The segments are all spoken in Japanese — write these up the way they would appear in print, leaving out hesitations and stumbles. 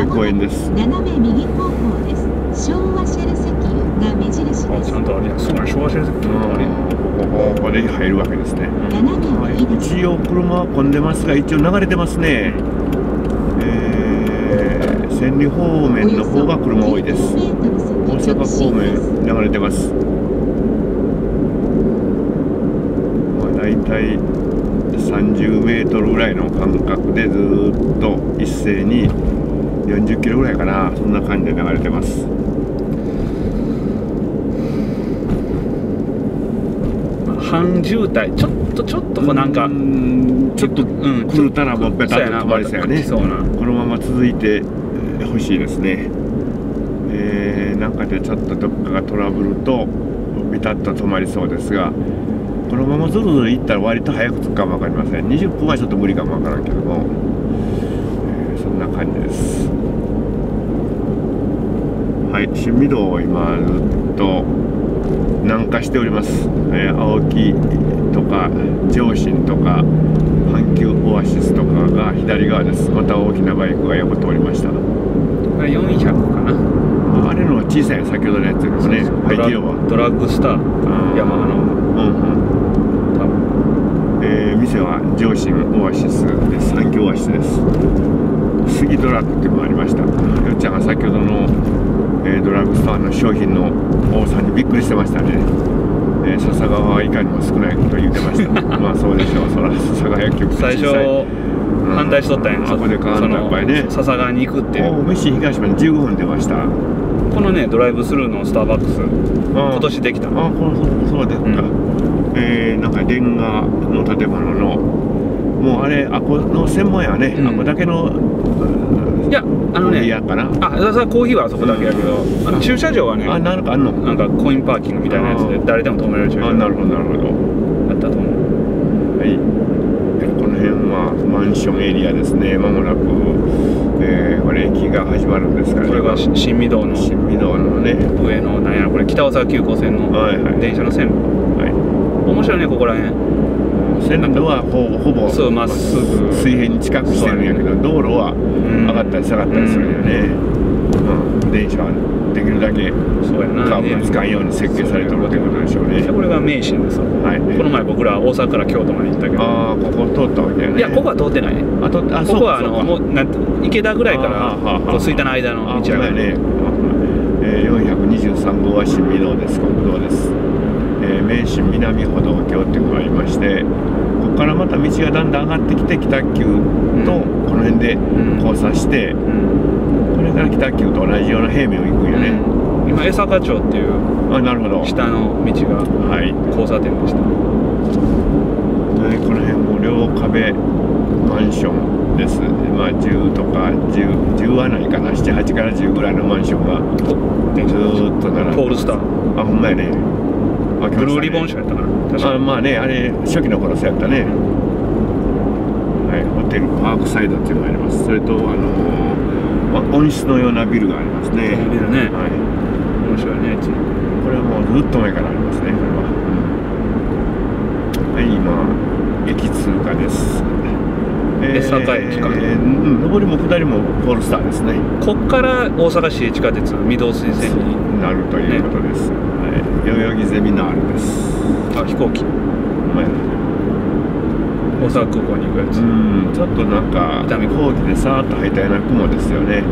公園です。 斜め右方向です。昭和シェル石油が目印です。 ちゃんとあれや、そうなの、昭和シェル石油あれ。 ここで入るわけですね。 斜め右です。 一応車は混んでますが、一応流れてますね。千里方面の方が車多いです。大阪方面流れてます。だいたい30メートルぐらいの間隔でずっと一斉に40キロぐらいかな、そんな感じで流れてます。 半渋滞、ちょっとこうなんかちょっと来るたらもうベタッと止まりそうやね。このまま続いてほしいですね。なんかでちょっとどっかがトラブルとビタッと止まりそうですが、このままずるずる行ったら割と早く着くかも分かりません。20分はちょっと無理かも分からんけども、そんな感じです。はい、新御堂を今ずっと南下しております。青木とか上信とか阪急オアシスとかが左側です。また大きなバイクが横通りました。 これ400かな。 あれの小さい先ほどのやつですね。排気量はドラッグスターヤマハの。 店は上信オアシスです。阪急オアシスです。杉ドラッグっていうのもありました。よっちゃんが先ほどの、ドラッグストアの商品の多さにびっくりしてましたね。笹川はいかにも少ないことを言ってました。まあそうでしょう。そら笹川薬局最初反対しとったんや。 そこで変わったやっぱりね。 笹川に行くっていう。 飯東まで15分出ました。 このねドライブスルーのスターバックス今年できた。 そうですか。なんかレンガの建物のもうあれあこの専門やね。あこだけのいやねやかな。 コーヒーはあそこだけやけど、駐車場はねなんかあんの。 なんかコインパーキングみたいなやつで誰でも止めれる駐車場。 なるほどなるほど。 あったと思う。 はい。この辺はマンションエリアですね。まもなくこれ駅が始まるんですからね。 これが新御堂のね上のなんやろこれ北大阪急行線の電車の線路。面白いねここら辺。 線路はほぼそうまっすぐ水平に近くしてるんやけど、道路は上がったり下がったりするよね。電車はできるだけカーブが使うように設計されてるということでしょうね。 これが名神ですよ。この前僕ら大阪から京都まで行ったけど、 ここ通ったわけやね。 いやここは通ってないね。ここはもう池田ぐらいから吹田の間の道やね。 423号は新御堂です。国道です。名神南歩道橋っていうのがありまして、ここからまた道がだんだん上がってきて北急とこの辺で交差して、これから北急と同じような平面を行くんよね。 今江坂町っていうなるほど下の道が交差点でした。 この辺も両壁マンションです。まあ10とか10はないかな、7、8から10ぐらいのマンションがずーっと並んで。 ポールスター。 ほんまやね。 ブルーリボン社やったかな。確かまあね、あれ初期の頃そうやったね。はい、ホテルパークサイドっていうのがあります。それと温室のようなビルがありますね。 ビルね。 はい。 面白いね。 これはもうずっと前からありますね。これは。はい、今駅通過です。 江坂駅か。 上りも下りもポールスターですね。 こっから大阪市営地下鉄御堂筋線になるということです。代々木ゼミナールです。 飛行機。大阪空港に行くやつ。 ちょっとなんか飛行機でさーっと入ったような雲ですよね。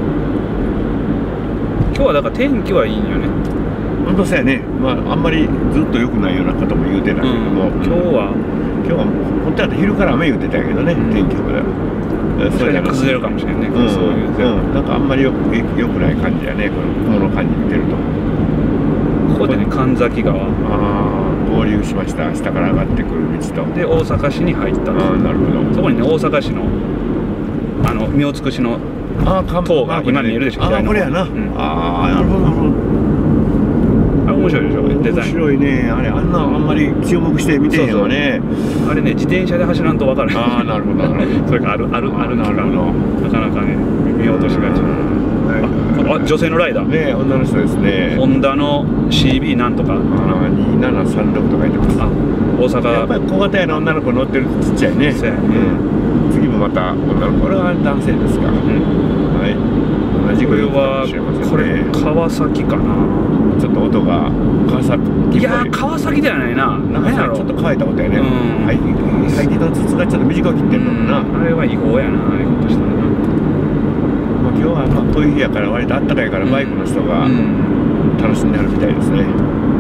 今日はだから天気はいいんよね。 本当そうやね。まああんまりずっと良くないようなことも言うてないけども、 今日は本当は昼から雨言ってたけどね、天気予報では。 それで崩れるかもしれないね。そういうなんかあんまり良くない感じやね。この雲の感じ見てると。 ここでね神崎川合流しました。下から上がってくる道と。 で大阪市に入った。 なるほど。 そこにね大阪市の明つくしの塔が今見えるでしょ。 これやな。なるほどなるほど。 面白いでしょデザイン。 面白いね。あれあんまり注目して見てへんよね。 あれね自転車で走らんと分からない。 なるほどなるほど。 それから歩きがなかなかね見落としがち。女性のライダーね、女の人ですね。 ホンダの CB なんとか 2736とか言ってます。 大阪やっぱり小型やな女の子乗ってるちっちゃいね。次もまた女の子、これは男性ですか。 はい、同じくよくかもしれませんね。 これ川崎かな。 ちょっと音が川崎っぽい。 いや川崎ではないな。何やろ。 ちょっと変えたことやね。 うん排気の筒がちょっと短く切ってるのかな。 あれは違法やな、ああいうことしたらな。 まあ今日はまあこういう日やから割とあったかいからバイクの人が楽しんであるみたいですね。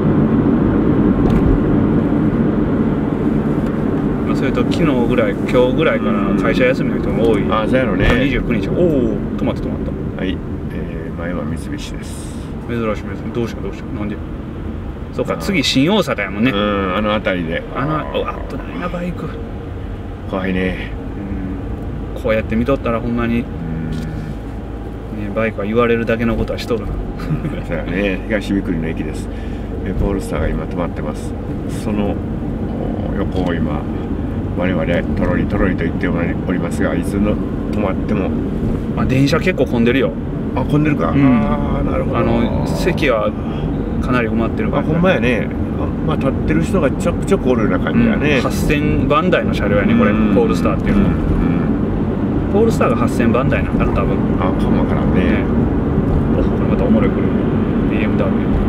それと昨日ぐらい、今日ぐらいから会社休みの人も多い。 ああ、そうやろね。 29日。おお、止まった。 はい、前は三菱です。 珍しい。どうしたなんで。そうか、次新大阪やもんね。 あの辺りで。 あとないな、バイク。 怖いね。 こうやって見とったらほんまに、ね、バイクは言われるだけのことはしとるな。 そうやね、東三栗の駅です。ポールスターが今止まってます。その横を今我々とろりと言っておりますが、いつの止まっても電車結構混んでるよ。 混んでるか。ああ、なるほど。 席はかなり埋まってるから。 ほんまやね。まあ立ってる人がちょくちょくおるような感じやね。 8000番台の車両やね、これポールスターっていうの。ポールスターが8000番台なんかな、多分。 かもわからんね。 これまたおもろい、これ BMW。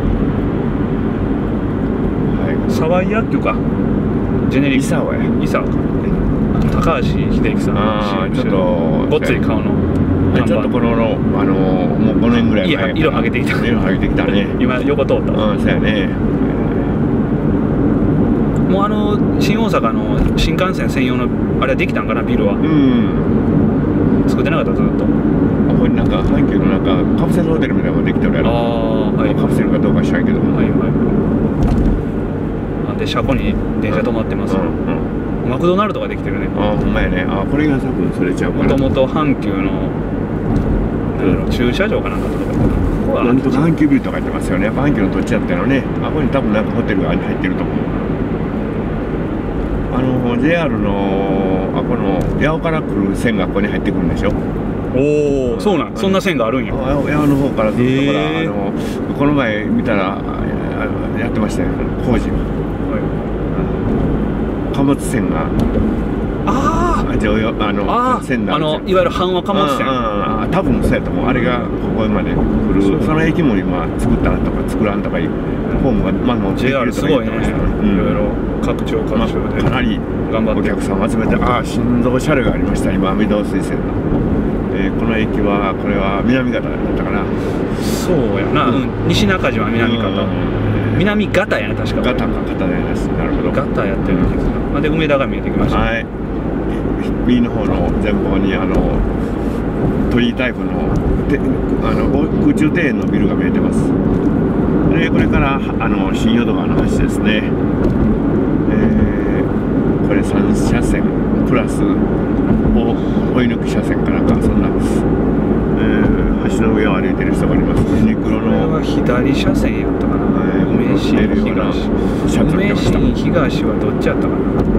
沢井薬局か。ジェネリック。伊沢か。高橋英樹さん。 ちょっとごっつい顔の。 ちょっとこのもう5年ぐらい前。 色上げてきた。 ね。 今横通った。 そうやね。 もう新大阪の新幹線専用のあれはできたんかな、ビルは。作ってなかった、ずっと。 これなんか阪急のなんかカプセルホテルみたいなのができてるやろ。カプセルかどうか知らんけど。で車庫に電車止まってます。マクドナルドができてるね。 ほんまやね。これが多分それちゃうかな。 もともと阪急の駐車場かなんかとかなんとか阪急ビルとか言ってますよね。やっぱ阪急の土地やったのね。ここに多分なんかホテルが入ってると思う。JR のこの八尾から来る線がここに入ってくるんでしょ。 おお、そうなん。そんな線があるんや。 八尾の方からずっとほらこの前見たらやってましたよ、工事。貨物船が線なんですよ。 いわゆる阪和貨物船。 多分そうやと思う。あれがここまで来る。その駅も今作ったとか作らんとかいうホームがもう JR すごいね。いろいろ各地でかなりお客さんを集めて、心臓車両がありました。今御堂水線のこの駅はこれは南方だったかな。 そうやな。西中島は南方。南方やな、確か。 方です。なるほど。 方やってるんですが、で梅田が見えてきました。 はい。右の方の前方に鳥居タイプの空中庭園のビルが見えてます。でこれから新淀川の橋ですね。これ3車線プラス追い抜き車線かなんかそんなんです。橋の上を歩いてる人がいます。ユニクロの。 これは左車線やったかな。梅新東。東はどっちやったかな。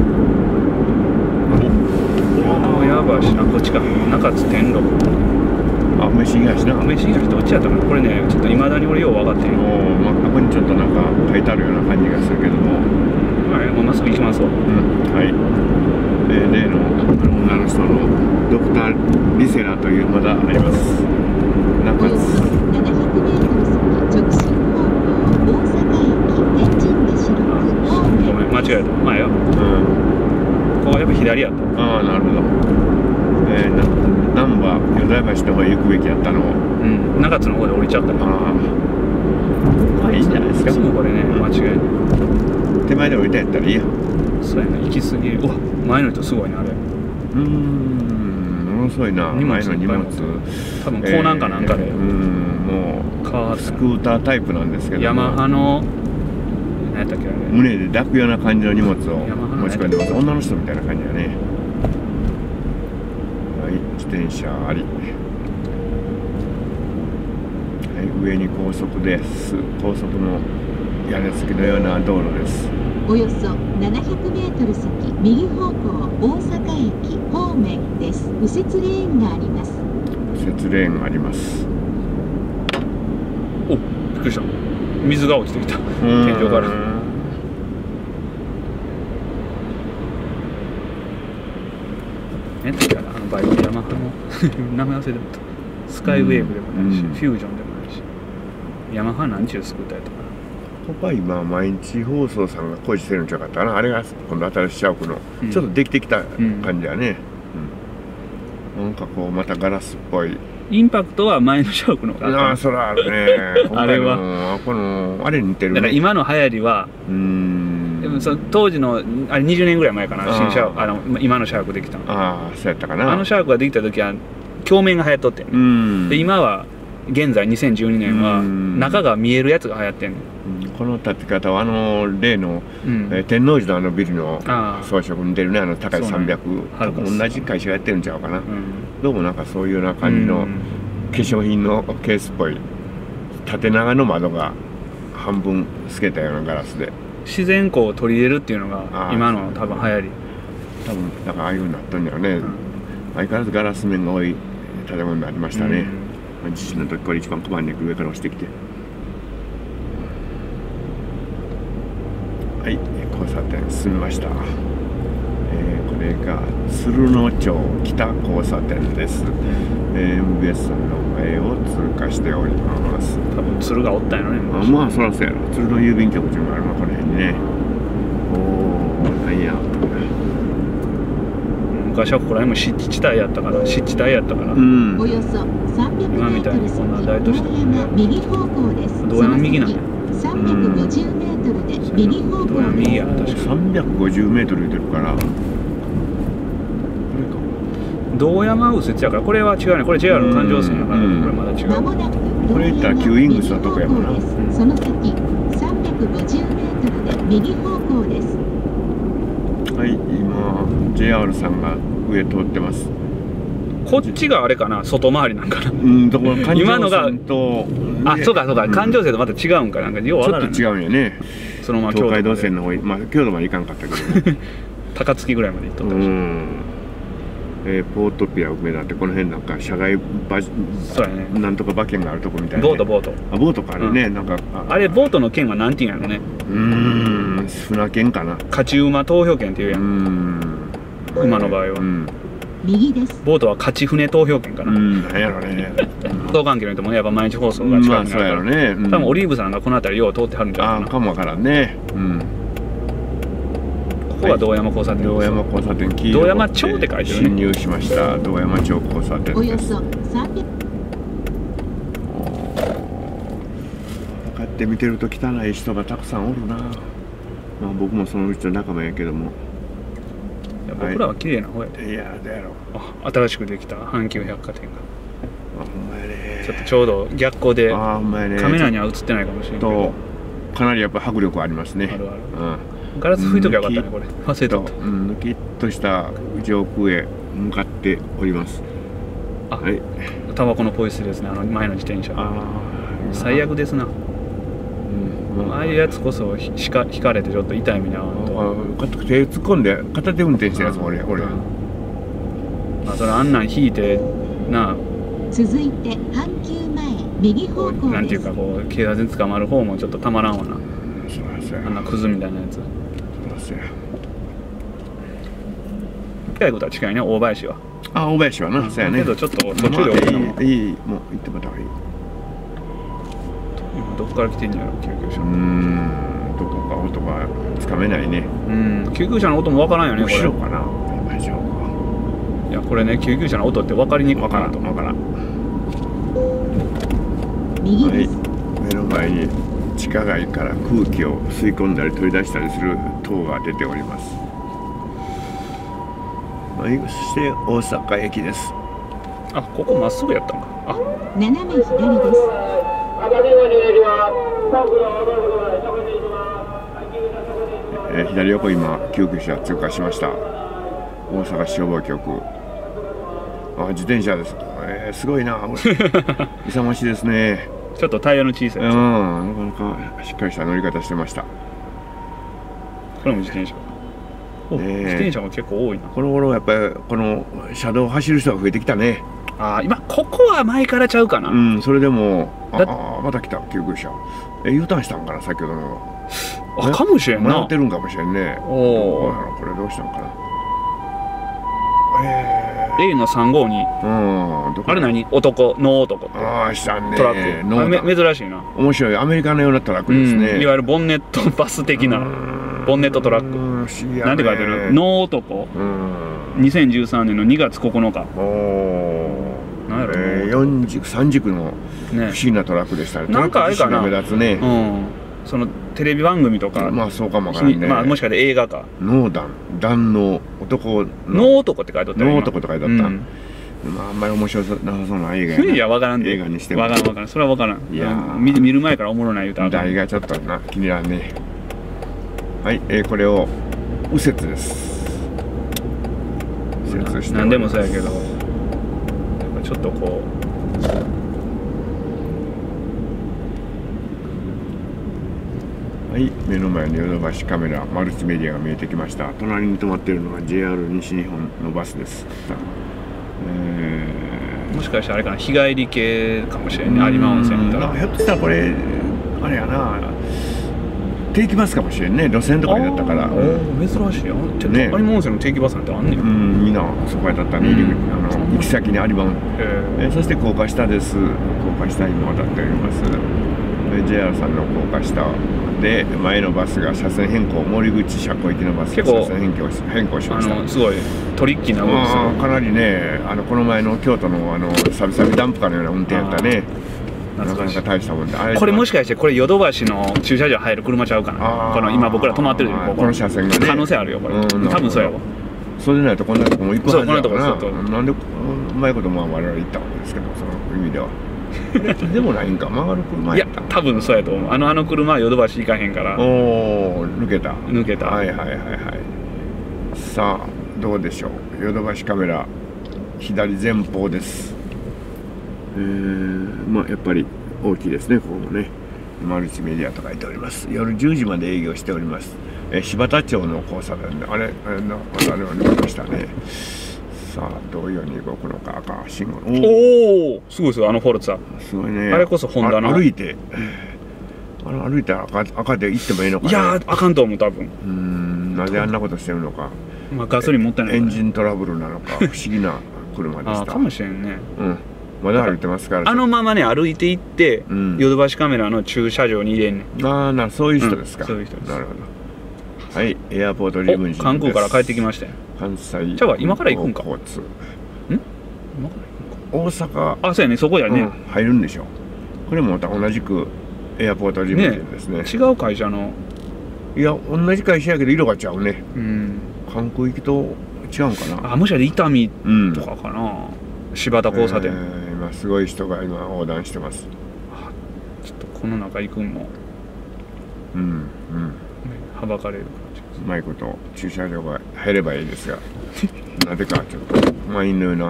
やばいしな、こっちか。中津天禄。 梅新東な。 梅新東どっちやったかな。これね、ちょっといまだに俺よう分かってる。 ここにちょっとなんか書いてあるような感じがするけども。 はい、もうまっすぐ行きますわ。 はい。例の女の人のドクター・リセラというまだあります。中津。ごめん、間違えた。前よ。ここやっぱ左やった。なるほど。難波、淀屋橋の方へ行くべきやったのを。 中津の方で降りちゃったから。 いいんじゃないですか。 すぐこれね、間違え手前で降りたやったらいいや。 そうやな、行き過ぎ。うわ、前の人すごいね、あれ。 ものすごいな。前の荷物。 多分港南かなんかで。 もうスクータータイプなんですけど。 ヤマハの。何やったっけあれ。 胸で抱くような感じの荷物を持ち込んでます。女の人みたいな感じだね。はい、自転車あり。はい、上に高速です。高速の屋根付きのような道路です。 およそ700メートル先、右方向大阪駅方面です。右折レーンがあります。 右折レーンがあります。 お、びっくりした。水が落ちてきた。天井から。何て言ったかな、バイクヤマハの名前忘れてた。 スカイウェーブでもないし、 うんフュージョンでもないし、ヤマハなんちゅうスクーターやったかここは今毎日放送さんが工事してるんちゃうかったかな。あれが今度新しいシャークの、 うんちょっとできてきた感じやね、うんなんかこうまたガラスっぽい。 な。インパクトは前のシャークの方があああったそらあるねあれは今回のこのあれに似てるね。 だから今の流行りは、でもその当時のあれ20年ぐらい前かな、新シャーク今のシャークできたの。 ああそうやったかな。 あのシャークができた時は鏡面が流行っとってんね、 うんで今は現在2012年はうん中が見えるやつが流行ってんねこの建て方は例の、 ん、 天王寺のビルのああ装飾に似てるね。高いそうね 300同じ会社がやってるんちゃうかな、 うんどうもなんかそういうような感じのうん化粧品のケースっぽい縦長の窓が半分透けたようなガラスで、 自然光を取り入れるっていうのあがあ今の多分流行り、 多分だからああいうふうになったんだよね、 うん相変わらずガラス面が多い建物になりましたね、 うん地震の時これ一番困んねんけど上から落ちてきて、はい交差点進みました。これが鶴野町北交差点です。MBS さんの前を通過しております。 多分鶴がおったんやろね。 あまあそらそうやろ。鶴の郵便局っていうのがあるなこの辺にね。おおなんや。 昔はここら辺も湿地帯やったから、湿地帯やったから、 うんおよそ300メ今みたいートル先、 にこんな大都市とかね道山右方向です。 道山右なんや。 350メートルで右方どうや向右やな、 です。 確かに。 350メートル出てるから。これか。 道山右折やから、これは違うね。これ JR の環状線やから、 うんこれまだ違う。 まもなくこれ言ったらキューイングスのとこやもんな。 その先350メートルで右方向です。 はい今 JR さんが上通ってます。 こっちがあれかな、外回りなんかな。 うんだから環今のが状線とあ、そうかそうか、環状線とまた違うんかなんか、ようちょっとわからんね。 違うんよね。 そのまま京東海道都まで線の方まあ京都まで行かんかったけど高槻ぐらいまで行っとったし、 うんポートピア梅田ってこの辺なんか社外そうやね。 なんとか馬券があるとこみたいな、ね、 ボートボート。 あボートかあれね、なんかあれボートの券は何て言うんやろね。 船券かな。 勝ち馬投票券っていうやん。馬の場合は、 右です。 ボートは勝ち船投票券かな。 なんやろね。 相関係の人もね、やっぱ毎日放送が近くにあるそうやろから、 ね。 多分オリーブさんがこの辺りよう通ってはるんじゃないかな。 かもわからんね。 ここは道山交差点です。 道山交差点黄道色山町って書いてるね。 進入しました道山町交差点です。 およそ300 こうやって見てると汚い人がたくさんおるな。まあ僕もそのうちの仲間やけども。 いや僕らは綺麗な方やで。 いやだやろ。 あ、新しくできた阪急百貨店があほんまやね。 ちょっとちょうど逆光でほんまやね。 カメラには映ってないかもしれんけど、 とかなりやっぱ迫力ありますね。 あるある。ガラス拭いときゃよかったね、これ忘れとった。 ぬきっとした上空へ向かっております。 あ、 はい。 タバコのポイ捨てですね、前の自転車。最悪ですな。ああいうやつこそ引かれてちょっと痛い目に遭わんと。 手突っ込んで片手運転してるやつも俺。 まあそれあんなん引いてなあ、 続いて阪急前右方向です。 なんていうかこう警察に捕まる方もちょっとたまらんわな。あんなクズみたいなやつ。近いことは近いね、大林は。 あ、大林はな、そうやね。 けどちょっと途中で降りたもん。 いい、もう行ってもらった方がいい。 今どこから来てんやろ、救急車。 どこか音がつかめないね。 救急車の音もわからんよね、これ。 後ろかな、大丈夫。いや、これね、救急車の音って分かりにくいかなと思うから。 右です。 目の前に地下街から空気を吸い込んだり取り出したりする塔が出ております。そして大阪駅です。 あ、ここまっすぐやったんか。あ、 斜め左です。 左横今救急車通過しました。大阪市消防局。あ、自転車です。すごいな。勇ましいですね。 ちょっとタイヤの小さいやつ。 なかなかしっかりした乗り方してました。 これも自転車。自転車も結構多いな。 この頃やっぱりこの車道を走る人が増えてきたね。 ああ、今ここは前からちゃうかな。 それでもまた来た救急車。U ターンしたんかな、先ほどの。 あ、かもしれんな。 迷ってるんかもしれんね。 おお。 これどうしたんかな。 A の352。あれ何？男、ノー男って。 ああ、したね。 トラック。あれ珍しいな。 面白い。アメリカのようなトラックですね。 いわゆるボンネットバス的な。ボンネットトラック。なんて書いてる？ノー男。2013年の2月9日。なんやろ。 3軸の不思議なトラックでしたね。 なんかあれかな。 目立つね。 そのテレビ番組とか。 まあそうかもわからんね。 まあもしかして映画か。 ノーダン、男の男。 ノー男って書いてあった。 ノー男って書いてあった。まああんまり面白なさそうな映画や。 いやわからんで。 映画にしても。 わからん。それはわからん。 いや見る前からおもろない言うたら。 題がちょっとな気になるね。はい、これを右折です。右折して。 何でもそうやけど。やっぱちょっとこう。 はい、目の前にヨドバシカメラマルチメディアが見えてきました。隣に止まっているのが JR 西日本のバスです。 もしかしたらあれかな、日帰り系かもしれんね。有馬温泉みたいな。 ひょっとしたらこれあれやな、定期バスかもしれんね。路線とかになったから。 珍しいよ。有馬温泉の定期バスなんてあんねん。 みんなそこやったったね。行き先に有馬温泉。そして高架下です。高架下にも渡っております。JR さんの高架下で前のバスが車線変更、森口車庫行きのバスが車線変更しました。 すごいトリッキーな動きですね。かなりね、この前の京都のサビサビダンプカーのような運転やったね。なかなか大したもんで。 これもしかしてこれヨドバシの駐車場入る車ちゃうかな。この今僕ら止まってるこの車線がね。 可能性あるよこれ。多分そうやわ。 それでないとこんなとこも行くはずだからな。 なんでうまいこと我々行ったわけですけど、その意味では。でもないんか、曲がる車やった。 いや多分そうやと思う。あの車はヨドバシ行かへんから。 抜けた。 はいはいはいはい。さあどうでしょう。ヨドバシカメラ左前方です。まあやっぱり大きいですね。ここもねマルチメディアと書いております。夜10時まで営業しております。柴田町の交差点であれは抜けましたね。さあどういうように動くのか。赤信号。 おおすごいですよ。フォルツァすごいね。 あれこそホンダの歩いて赤で行ってもいいのかね。 いやあかんと思う多分。 なぜあんなことしてるのか。 まあガソリン持ってない。 エンジントラブルなのか不思議な車でした。 かもしれんね。 まだ歩いてますから。 あのままね歩いて行ってヨドバシカメラの駐車場に入れんねん。 そういう人ですか。 そういう人です。 なるほど。はい、エアポートリムジンです。 関空から帰ってきましたよ。 関西じゃあ今から行くんか。 今から行くんか。大阪。 そうやね、そこやね。 入るんでしょ。これもまた同じくエアポートリムジンですね。 違う会社の。 いや同じ会社やけど色が違うね。関空行きと違うんかな。 もしかして伊丹とかかな。柴田交差点。 今すごい人が今横断してます。 ちょっとこの中行くんも。はばかれる感じ。 うまいこと駐車場が入ればいいですがなぜかちょっと満員のような。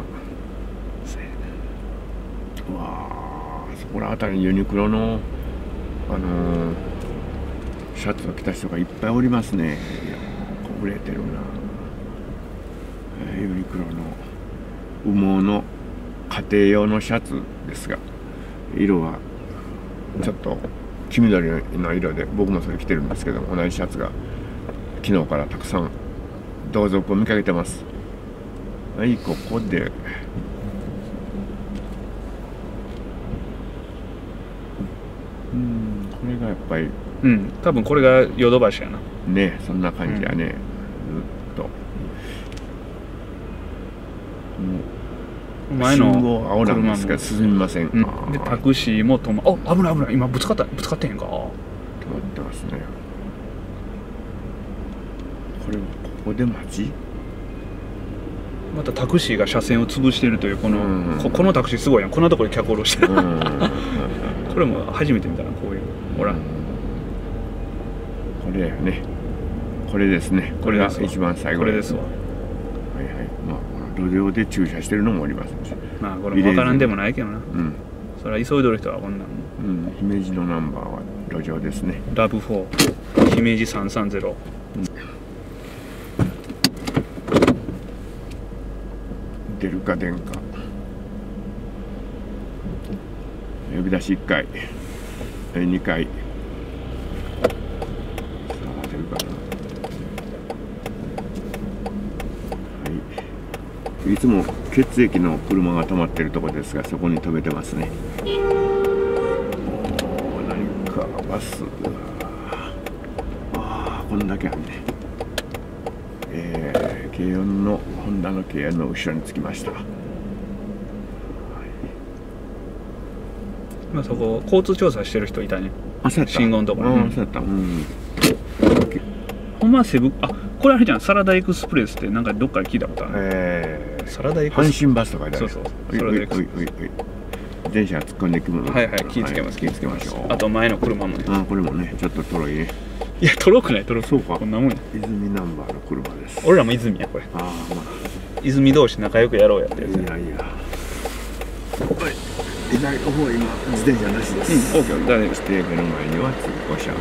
そこら辺りにユニクロのシャツを着た人がいっぱいおりますね。いやこぶれてるな。ユニクロの羽毛の家庭用のシャツですが色はちょっと黄緑の色で僕もそれ着てるんですけど同じシャツが昨日からたくさん同族を見かけてます。はい、ここでこれがやっぱり多分これがヨドバシやなね。そんな感じやね。ずっと前の信号青なんですが進みません。 でタクシーも止ま危ない今ぶつかってへんか。止まってますね。ここで待ち。 またタクシーが車線を潰しているというこのタクシーすごいやん。こんなところで客降ろしてる。これも初めて見たなこういう。ほらこれやね。これですね。これが一番最後。 これですわ。 路上で駐車してるのもおりますし。 まあこれも分からんでもないけどな。それは急いでる人はこんなんも。 姫路のナンバーは路上ですね。 ラブ4姫路330。 出るか出んか。呼び出し1回2回。さあ出るかな。はいいつも血液の車が止まってるところですが、そこに止めてますね。何かバスがこんだけあるね。軽音のホンダの軽音の後ろに着きました。 まあそこ交通調査してる人いたね。 そうやった。 信号のところに。 そうやった。 ほんまはセブ、あ、これあれじゃん、サラダエクスプレスってなんかどっかで聞いたことある。サラダエクスプレス。 阪神バスとかで。 そうそう。 サラダエクスプレス。電車突っ込んでくるの。 はいはい、気ぃつけます、気ぃつけましょう。あと前の車もね。 これもね、ちょっととろいね。 いや、とろくない、とろく。 そうか。 こんなもんや。 泉ナンバーの車です。 俺らも泉や、これ。泉同士仲良くやろうやってやつ。 いやいや。左の方は今自転車なしです。 オーケー、大丈夫です。 目の前には通行車。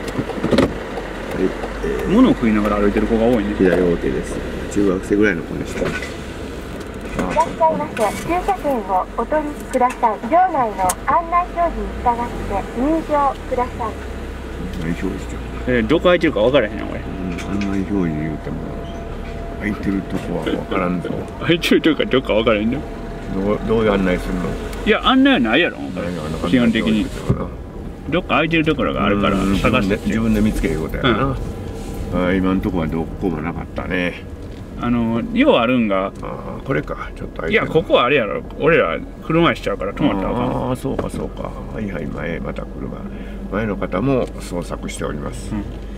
物を食いながら歩いてる子が多いね。 左 OK です。中学生ぐらいの子でしたね。 いらっしゃいませ。駐車券をお取りください。場内の案内表示に従って入場ください。 案内表示じゃん。 どこ空いてるか分からへんやん、これ。 案内表示言うても空いてるとこは分からんぞ。 空いてるとこかどっか分からへんね。 どういう案内するの？ いや、案内はないやろ、基本的に。どっか空いてるところがあるから探して自分で見つけることやな。今のとこはどこもなかったね。 ようあるんが、 これか、ちょっと。 いや、ここはあれやろ、俺ら車椅子ちゃうから止まったらあかん。 ああ、そうかそうか。はいはい、また車。前の方も捜索しております。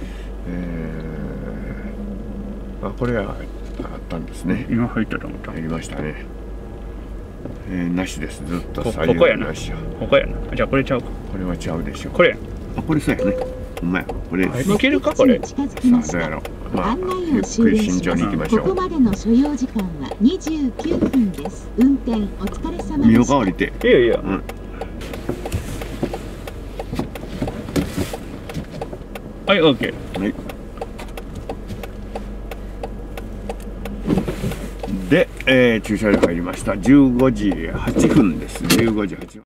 これがあったんですね。 今入ったと思った。 入りましたね。なしです。ずっとここやな。ここやな。じゃあこれちゃうか。 これはちゃうでしょ。 これや。 これそうやね。うまい。これ。 いけるかこれ。 さあどうやろう。ゆっくり慎重に行きましょう。 ここまでの所要時間は29分です。運転お疲れ様でした。 見ようか降りて。 いやいや。はい、OK。 はい。で、駐車場入りました。15時8分です。15時8分。